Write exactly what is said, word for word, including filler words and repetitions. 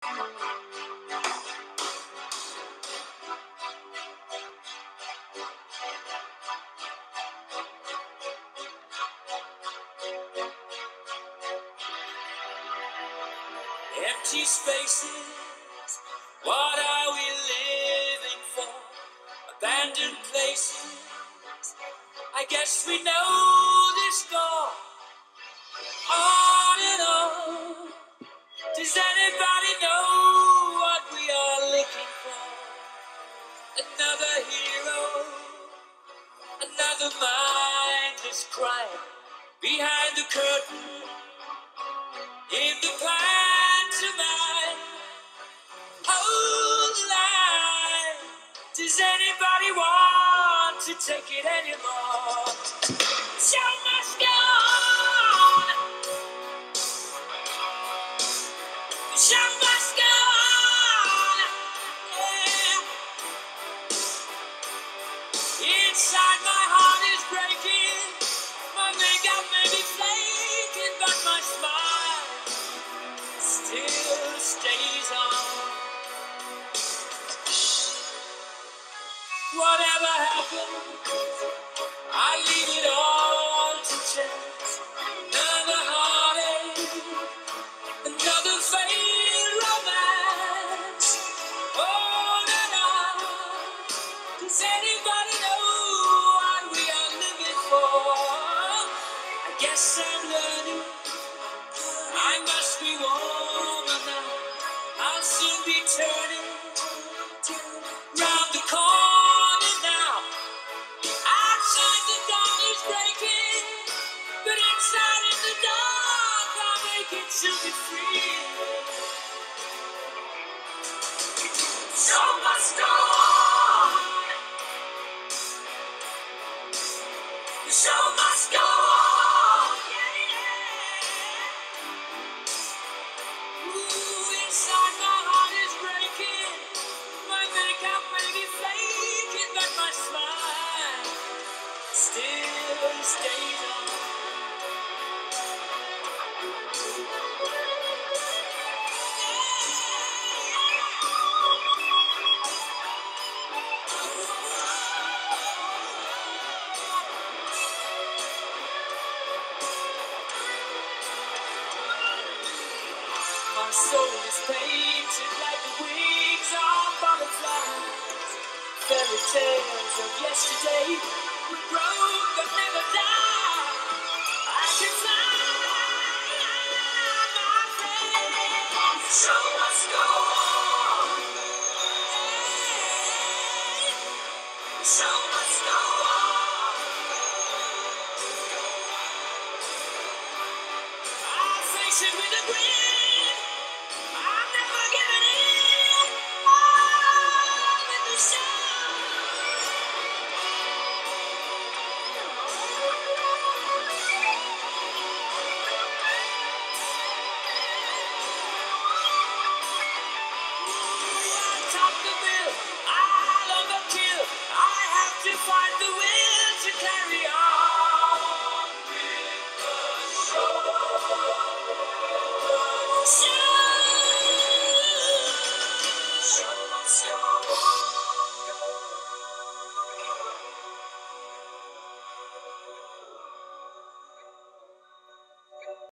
Empty spaces, what are we living for? Abandoned places, I guess we know this score. On and on, does anybody know what we are looking for? Another hero, another mindless crime. Behind the curtain, in the pantomime. Hold the line. Does anybody want to take it anymore? The show must go on. The show must go on. Yeah. Inside my heart is breaking. My makeup may be flaking, but my smile still stays on. Whatever happens, I leave it all to chance. Another heartache, another failed romance. On and on. Does anybody know what we are living for? I guess I'm learning. I must be warmer now. I'll soon be turning round the corner now. Outside the dawn is breaking, but inside in the dark I'll make it to be free. The show must go on. The show must go on. Yeah, yeah. Ooh, inside my heart is breaking. My makeup may be flaking, but my smile still stays on. My soul is painted like the wings of butterflies. Fairy tales of yesterday will grow but never die. I can fly, my friend. The show must go on. The show must go on. I'll face it with a grin. I'm never giving in. On with the show. I top the bill. I'll overkill. I have to find the will to carry on with the show. Show.